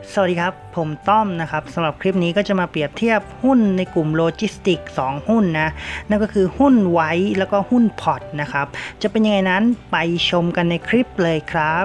สวัสดีครับผมต้อมนะครับสำหรับคลิปนี้ก็จะมาเปรียบเทียบหุ้นในกลุ่มโลจิสติก2หุ้นนะนั่นก็คือหุ้นไว้แล้วก็หุ้นพอร์ตนะครับจะเป็นยังไงนั้นไปชมกันในคลิปเลยครับ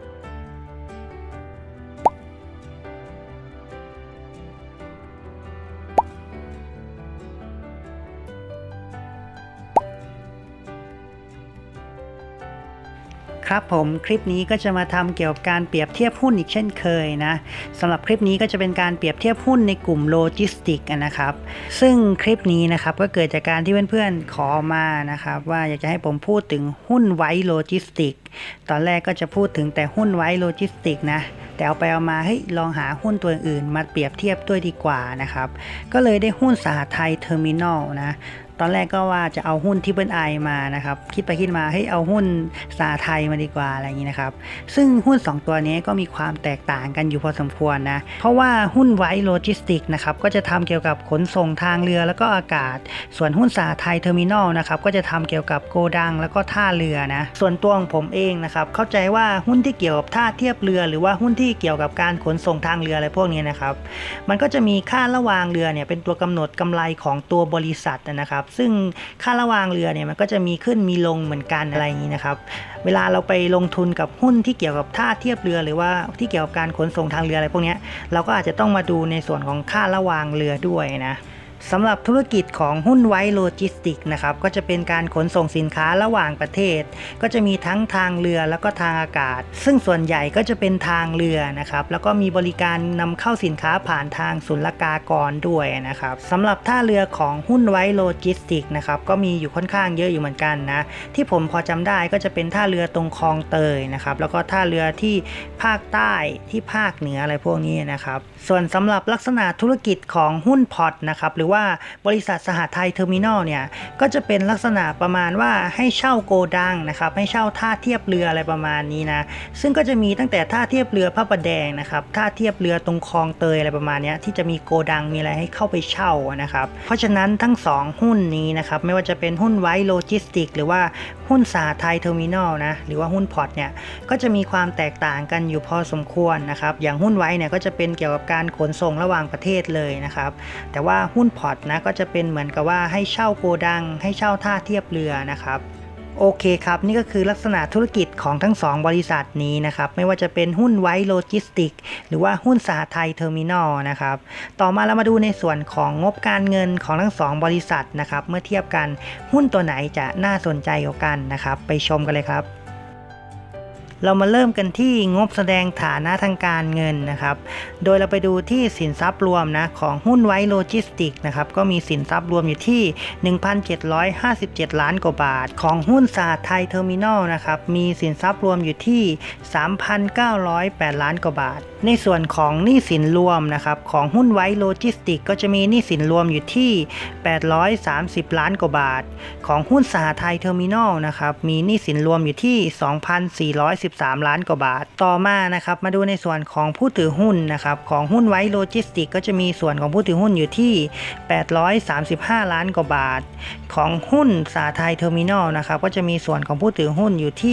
ครับผมคลิปนี้ก็จะมาทำเกี่ยวกับการเปรียบเทียบหุ้นอีกเช่นเคยนะสำหรับคลิปนี้ก็จะเป็นการเปรียบเทียบหุ้นในกลุ่มโลจิสติกนะครับซึ่งคลิปนี้นะครับก็เกิดจากการที่เพื่อนๆขอมานะครับว่าอยากจะให้ผมพูดถึงหุ้นไว้โลจิสติกตอนแรกก็จะพูดถึงแต่หุ้นไว้โลจิสติกนะแต่เอาไปเอามาลองหาหุ้นตัวอื่นมาเปรียบเทียบด้วยดีกว่านะครับก็เลยได้หุ้นสหไทยเทอร์มินอลนะตอนแรกก็ว่าจะเอาหุ้นที่เบิ้ลไอมานะครับคิดไปคิดมาเอาหุ้นสาไทยมาดีกว่าอะไรอย่างนี้นะครับซึ่งหุ้น2ตัวนี้ก็มีความแตกต่างกันอยู่พอสมควรนะเพราะว่าหุ้นไว้โลจิสติกนะครับก็จะทำเกี่ยวกับขนส่งทางเรือแล้วก็อากาศส่วนหุ้นสาไทยเทอร์มินอลนะครับก็จะทำเกี่ยวกับโกดังแล้วก็ท่าเรือนะส่วนตัวของผมเองนะครับเข้าใจว่าหุ้นที่เกี่ยวกับท่าเทียบเรือหรือว่าหุ้นที่เกี่ยวกับการขนส่งทางเรืออะไรพวกนี้นะครับมันก็จะมีค่าระวางเรือเนี่ยเป็นตัวกำหนดกำไรของตัวบริษัทนะครับซึ่งค่าระวางเรือเนี่ยมันก็จะมีขึ้นมีลงเหมือนกันอะไรอย่างนี้นะครับเวลาเราไปลงทุนกับหุ้นที่เกี่ยวกับท่าเทียบเรือหรือว่าที่เกี่ยวกับการขนส่งทางเรืออะไรพวกนี้เราก็อาจจะต้องมาดูในส่วนของค่าระวางเรือด้วยนะสำหรับธุรกิจของหุ้นไว้โลจิสติกนะครับก็จะเป็นการขนส่งสินค้าระหว่างประเทศก็จะมีทั้งทางเรือแล้วก็ทางอากาศซึ่งส่วนใหญ่ก็จะเป็นทางเรือนะครับแล้วก็มีบริการนำเข้าสินค้าผ่านทางศุลกากรด้วยนะครับสำหรับท่าเรือของหุ้นไว้โลจิสติกนะครับก็มีอยู่ค่อนข้างเยอะอยู่เหมือนกันนะที่ผมพอจำได้ก็จะเป็นท่าเรือตรงคลองเตยนะครับแล้วก็ท่าเรือที่ภาคใต้ที่ภาคเหนืออะไรพวกนี้นะครับส่วนสำหรับลักษณะธุรกิจของหุ้นพอร์ตนะครับหรือว่าบริษัทสหไทยเทอร์มินอลเนี่ยก็จะเป็นลักษณะประมาณว่าให้เช่าโกดังนะครับให้เช่าท่าเทียบเรืออะไรประมาณนี้นะซึ่งก็จะมีตั้งแต่ท่าเทียบเรือพระประแดงนะครับท่าเทียบเรือตรงคลองเตยอะไรประมาณนี้ที่จะมีโกดังมีอะไรให้เข้าไปเช่านะครับเพราะฉะนั้นทั้ง2หุ้นนี้นะครับไม่ว่าจะเป็นหุ้นไว้โลจิสติกหรือว่าหุ้นสหไทยเทอร์มินอลนะหรือว่าหุ้นพอร์ตเนี่ยก็จะมีความแตกต่างกันอยู่พอสมควรนะครับอย่างหุ้นไว้เนี่ยก็จะเป็นเกี่ยวกับการขนส่งระหว่างประเทศเลยนะครับแต่ว่าหุ้นพอร์ตนะก็จะเป็นเหมือนกับว่าให้เช่าโกดังให้เช่าท่าเทียบเรือนะครับโอเคครับนี่ก็คือลักษณะธุรกิจของทั้ง2บริษัทนี้นะครับไม่ว่าจะเป็นหุ้นไว้โลจิสติกหรือว่าหุ้นสหไทยเทอร์มินอลนะครับต่อมาเรามาดูในส่วนของงบการเงินของทั้ง2บริษัทนะครับเมื่อเทียบกันหุ้นตัวไหนจะน่าสนใจกว่ากันนะครับไปชมกันเลยครับเรามาเริ่มกันที่งบแสดงฐานะทางการเงินนะครับโดยเราไปดูที่สินทรัพย์รวมนะของหุ้นไว้โลจิสติกนะครับก็มีสินทรัพย์รวมอยู่ที่ 1,757 ล้านกว่าบาทของหุ้นสหไทยเทอร์มินอลนะครับมีสินทรัพย์รวมอยู่ที่ 3,908 ล้านกว่าบาทในส่วนของหนี้สินรวมนะครับของหุ้นไว้โลจิสติกก็จะมีหนี้สินรวมอยู่ที่ 830 ล้านกว่าบาทของหุ้นสหไทยเทอร์มินอลนะครับมีหนี้สินรวมอยู่ที่ 2,413 ล้านกว่าบาทต่อมานะครับมาดูในส่วนของผู้ถือหุ้นนะครับของหุ้นไว้โลจิสติกก็จะมีส่วนของผู้ถือหุ้นอยู่ที่ 835 ล้านกว่าบาทของหุ้นสหไทยเทอร์มินอลนะครับก็จะมีส่วนของผู้ถือหุ้นอยู่ที่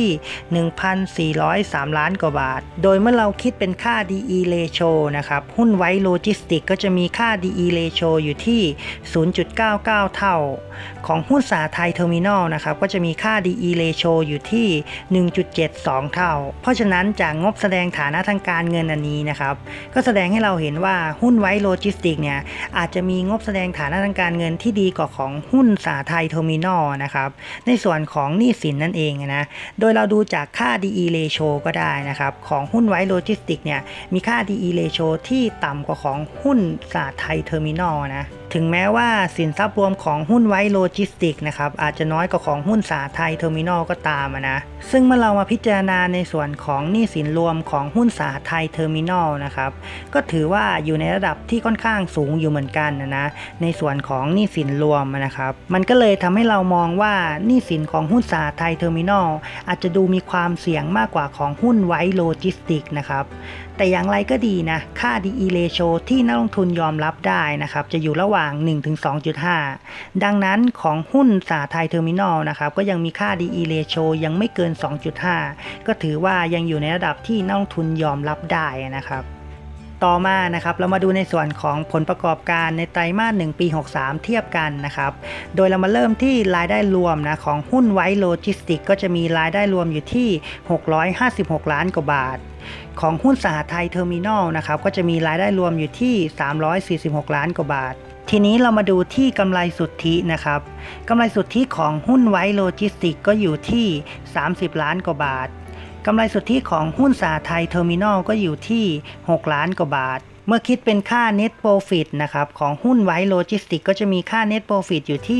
1,403 ล้านกว่าบาทโดยเมื่อเราคิดเป็นค่า DE ratio นะครับหุ้นไว้โลจิสติกก็จะมีค่า DE ratio อยู่ที่ 0.99 เท่าของหุ้นสหไทยเทอร์มินอลนะครับก็จะมีค่า DE ratio อยู่ที่ 1.72 เท่าเพราะฉะนั้นจากงบแสดงฐานะทางการเงินอันนี้นะครับก็แสดงให้เราเห็นว่าหุ้นไว้โลจิสติกเนี่ยอาจจะมีงบแสดงฐานะทางการเงินที่ดีกว่าของหุ้นสหไทยเทอร์มินอลนะครับในส่วนของหนี้สินนั่นเองนะโดยเราดูจากค่า DE ratio ก็ได้นะครับของหุ้นไว้โลจิสติกเนี่ยมีค่า DE ratio ที่ต่ำกว่าของหุ้นสหไทยเทอร์มินอลนะถึงแม้ว่าสินทรัพย์รวมของหุ้นไว้โลจิสติกนะครับอาจจะน้อยกว่าของหุ้นสหไทยเทอร์มินอลก็ตามนะซึ่งเมื่อเรามาพิจารณาในส่วนของหนี้สินรวมของหุ้นสหไทยเทอร์มินอลนะครับก็ถือว่าอยู่ในระดับที่ค่อนข้างสูงอยู่เหมือนกันนะในส่วนของหนี้สินรวมนะครับมันก็เลยทำให้เรามองว่าหนี้สินของหุ้นสหไทยเทอร์มินอลอาจจะดูมีความเสี่ยงมากกว่าของหุ้นไว้โลจิสติกนะครับแต่อย่างไรก็ดีนะค่า DE ratio ที่นักลงทุนยอมรับได้นะครับจะอยู่ระหว่าง 1-2.5 ดังนั้นของหุ้นสหไทยเทอร์มินอลนะครับก็ยังมีค่า DE ratio ยังไม่เกิน 2.5 ก็ถือว่ายังอยู่ในระดับที่นักลงทุนยอมรับได้นะครับต่อมานะครับเรามาดูในส่วนของผลประกอบการในไตรมาส1ปี63เทียบกันนะครับโดยเรามาเริ่มที่รายได้รวมนะของหุ้นไวท์โลจิสติกก็จะมีรายได้รวมอยู่ที่656ล้านกว่าบาทของหุ้นสหไทยเทอร์มินอลนะครับก็จะมีรายได้รวมอยู่ที่346ล้านกว่าบาททีนี้เรามาดูที่กำไรสุทธินะครับกำไรสุทธิของหุ้นไวท์โลจิสติกก็อยู่ที่30ล้านกว่าบาทกำไรสุทธิของหุ้นสหไทยเทอร์มินอลก็อยู่ที่6ล้านกว่าบาทเมื่อคิดเป็นค่า Net Profit นะครับของหุ้นไวท์โลจิสติกก็จะมีค่า Net Profit อยู่ที่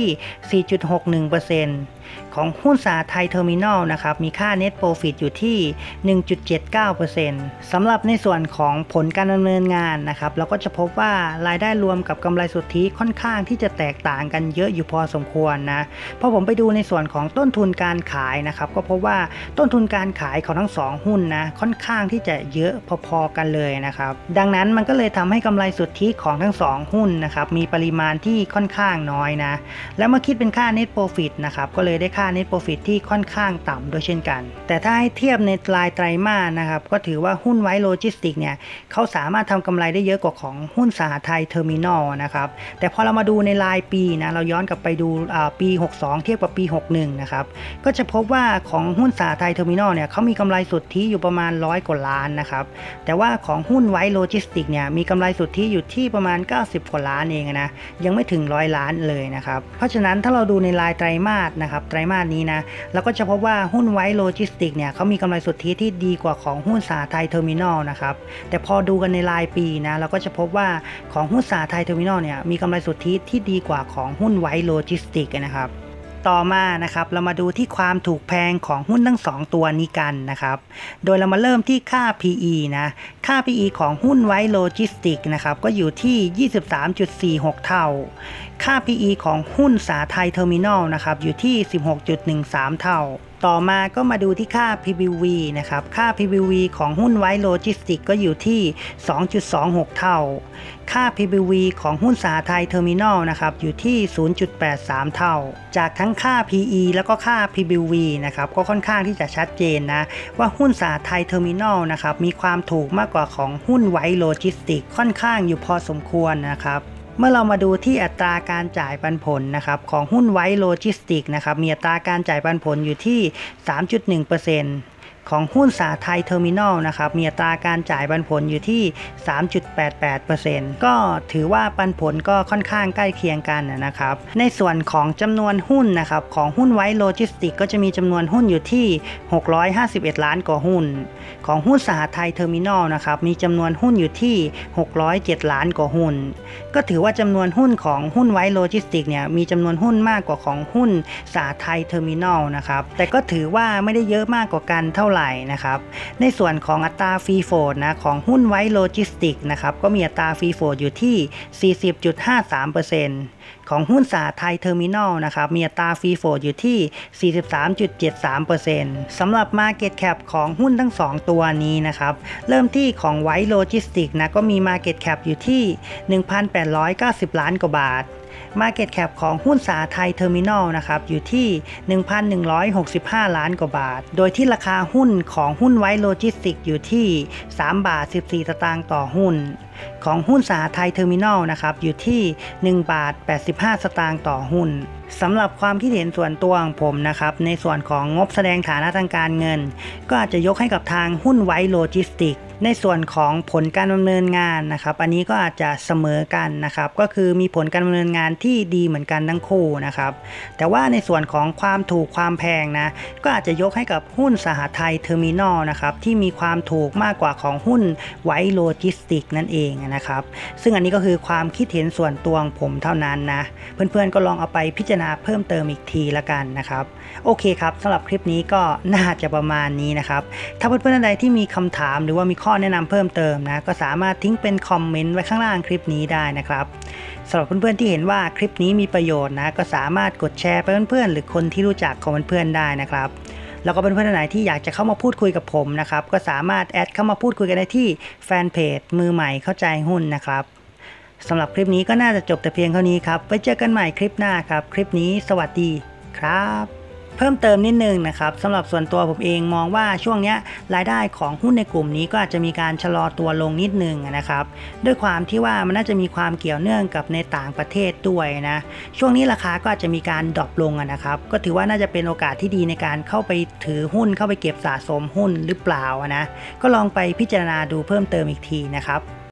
4.61% ของหุ้นสหไทยเทอร์มินอลนะครับมีค่า Net Profit อยู่ที่ 1.79% สำหรับในส่วนของผลการดำเนินงานนะครับเราก็จะพบว่ารายได้รวมกับกำไรสุทธิค่อนข้างที่จะแตกต่างกันเยอะอยู่พอสมควรนะพอผมไปดูในส่วนของต้นทุนการขายนะครับก็พบว่าต้นทุนการขายของทั้ง2หุ้นนะค่อนข้างที่จะเยอะพอๆกันเลยนะครับดังนั้นมันก็เลยทำให้กำไรสุทธิของทั้ง2หุ้นนะครับมีปริมาณที่ค่อนข้างน้อยนะแล้วเมื่อคิดเป็นค่า Net Profit นะครับก็เลยได้ค่า Net Profit ที่ค่อนข้างต่ำด้วยเช่นกันแต่ถ้าให้เทียบในรายไตรมาสนะครับก็ถือว่าหุ้นไวท์โลจิสติกเนี่ยเขาสามารถทำกำไรได้เยอะกว่าของหุ้นสหไทยเทอร์มินอลนะครับแต่พอเรามาดูในรายปีนะเราย้อนกลับไปดูปี62เทียบกับปี61นะครับก็จะพบว่าของหุ้นสหไทยเทอร์มินอลเนี่ยเขามีกำไรสุทธิอยู่ประมาณ100กว่าล้านนะครับแต่ว่าของหุ้นไวท์โลจิสติกเนี่ยมีกำไรสุทธิอยู่ที่ประมาณ90กว่าล้านเองนะยังไม่ถึง100ล้านเลยนะครับเพราะฉะนั้นถ้าเราดูในรายไตรมาสนะครับไตรมาสนี้นะเราก็จะพบว่าหุ้นไวท์โลจิสติกเนี่ยเขามีกำไรสุทธิที่ดีกว่าของหุ้นสหไทยเทอร์มินอลนะครับแต่พอดูกันในรายปีนะเราก็จะพบว่าของหุ้นสหไทยเทอร์มินอลเนี่ยมีกำไรสุทธิที่ดีกว่าของหุ้นไวท์โลจิสติกนะครับต่อมานะครับเรามาดูที่ความถูกแพงของหุ้นทั้ง2ตัวนี้กันนะครับโดยเรามาเริ่มที่ค่า PE นะค่า PE ของหุ้นไวท์โลจิสติกนะครับก็อยู่ที่ 23.46 เท่าค่า PE ของหุ้นสหไทยเทอร์มินอลนะครับอยู่ที่ 16.13 เท่าต่อมาก็มาดูที่ค่า PBV นะครับค่า PBV ของหุ้นไวท์โลจิสติกก็อยู่ที่ 2.26 เท่าค่า PBV ของหุ้นสหไทยเทอร์มินอลนะครับอยู่ที่ 0.83 เท่าจากทั้งค่า PE แล้วก็ค่า PBV นะครับก็ค่อนข้างที่จะชัดเจนนะว่าหุ้นสหไทยเทอร์มินอลนะครับมีความถูกมากกว่าของหุ้นไวท์โลจิสติกค่อนข้างอยู่พอสมควรนะครับเมื่อเรามาดูที่อัตราการจ่ายปันผลนะครับของหุ้นไวท์โลจิสติกนะครับมีอัตราการจ่ายปันผลอยู่ที่ 3.1% ของหุ้นสหไทยเทอร์มินอลนะครับมีอัตราการจ่ายปันผลอยู่ที่ 3.88% ก็ถือว่าปันผลก็ค่อนข้างใกล้เคียงกันนะครับในส่วนของจำนวนหุ้นนะครับของหุ้นไวท์โลจิสติกก็จะมีจำนวนหุ้นอยู่ที่651ล้านกว่าหุ้นของหุ้นสหไทยเทอร์มินอลนะครับมีจำนวนหุ้นอยู่ที่607ล้านกว่าหุ้นก็ถือว่าจำนวนหุ้นของหุ้นไวท์โลจิสติกเนี่ยมีจำนวนหุ้นมากกว่าของหุ้นสหไทยเทอร์มินอลนะครับแต่ก็ถือว่าไม่ได้เยอะมากกว่ากันเท่าไหร่นะครับในส่วนของอัตราฟรีโฟลต์นะของหุ้นไวท์โลจิสติกนะครับก็มีอัตราฟรีโฟลต์อยู่ที่ 40.53% ของหุ้นสหไทยเทอร์มินอลนะครับมีอัตราฟรีโฟลต์อยู่ที่ 43.73% สำหรับ Market Cap ของหุ้นทั้ง2ตัวนี้นะครับเริ่มที่ของไวท์โลจิสติกนะก็มี Market Cap อยู่ที่ 1,890 ล้านกว่าบาทMarket Cap ของหุ้นสหไทยเทอร์มินอลนะครับอยู่ที่ 1,165 ล้านกว่าบาทโดยที่ราคาหุ้นของหุ้นไวท์โลจิสติกอยู่ที่3 บาท 14 สตางค์ต่อหุ้นของหุ้นสหไทยเทอร์มินอลนะครับอยู่ที่1 บาท 85 สตางค์ต่อหุ้นสำหรับความคิดเห็นส่วนตัวของผมนะครับในส่วนของงบแสดงฐานะทางการเงินก็อาจจะยกให้กับทางหุ้นไวท์โลจิสติกในส่วนของผลการดำเนินงานนะครับอันนี้ก็อาจจะเสมอกันนะครับก็คือมีผลการดำเนินงานที่ดีเหมือนกันทั้งคู่นะครับแต่ว่าในส่วนของความถูกความแพงนะก็อาจจะยกให้กับหุ้นสหไทยเทอร์มินอลนะครับที่มีความถูกมากกว่าของหุ้นไวท์โลจิสติกนั่นเองนะครับซึ่งอันนี้ก็คือความคิดเห็นส่วนตัวของผมเท่านั้นนะเพื่อนๆก็ลองเอาไปพิจารณาเพิ่มเติมอีกทีละกันนะครับโอเคครับสำหรับคลิปนี้ก็น่าจะประมาณนี้นะครับถ้าเพื่อนๆท่านใดที่มีคำถามหรือว่ามีข้อแนะนำเพิ่มเติมนะก็สามารถทิ้งเป็นคอมเมนต์ไว้ข้างล่างคลิปนี้ได้นะครับสำหรับเพื่อนๆที่เห็นว่าคลิปนี้มีประโยชน์นะก็สามารถกดแชร์ไปเพื่อนๆหรือคนที่รู้จักของเพื่อนๆได้นะครับแล้วก็เพื่อนๆท่านไหนที่อยากจะเข้ามาพูดคุยกับผมนะครับก็สามารถแอดเข้ามาพูดคุยกันได้ที่แฟนเพจมือใหม่เข้าใจหุ้นนะครับสำหรับคลิปนี้ก็น่าจะจบแต่เพียงเท่านี้ครับไว้เจอกันใหม่คลิปหน้าครับคลิปนี้สวัสดีครับเพิ่มเติมนิดนึงนะครับสำหรับส่วนตัวผมเองมองว่าช่วงนี้รายได้ของหุ้นในกลุ่มนี้ก็อาจจะมีการชะลอตัวลงนิดนึงนะครับด้วยความที่ว่ามันน่าจะมีความเกี่ยวเนื่องกับในต่างประเทศด้วยนะช่วงนี้ราคาก็อาจจะมีการดรอปลงนะครับก็ถือว่าน่าจะเป็นโอกาสที่ดีในการเข้าไปถือหุ้นเข้าไปเก็บสะสมหุ้นหรือเปล่านะก็ลองไปพิจารณาดูเพิ่มเติมอีกทีนะครับ